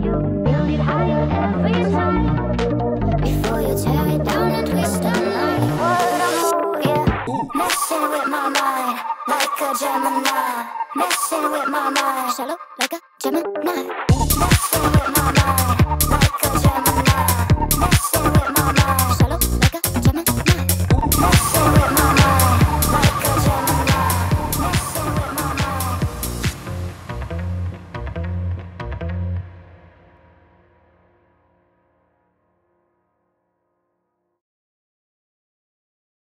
build it higher every time. Before you tear it down and twist the line. What a move, yeah. Messing with my mind like a Gemini. Messing with my mind, shallow like a Gemini.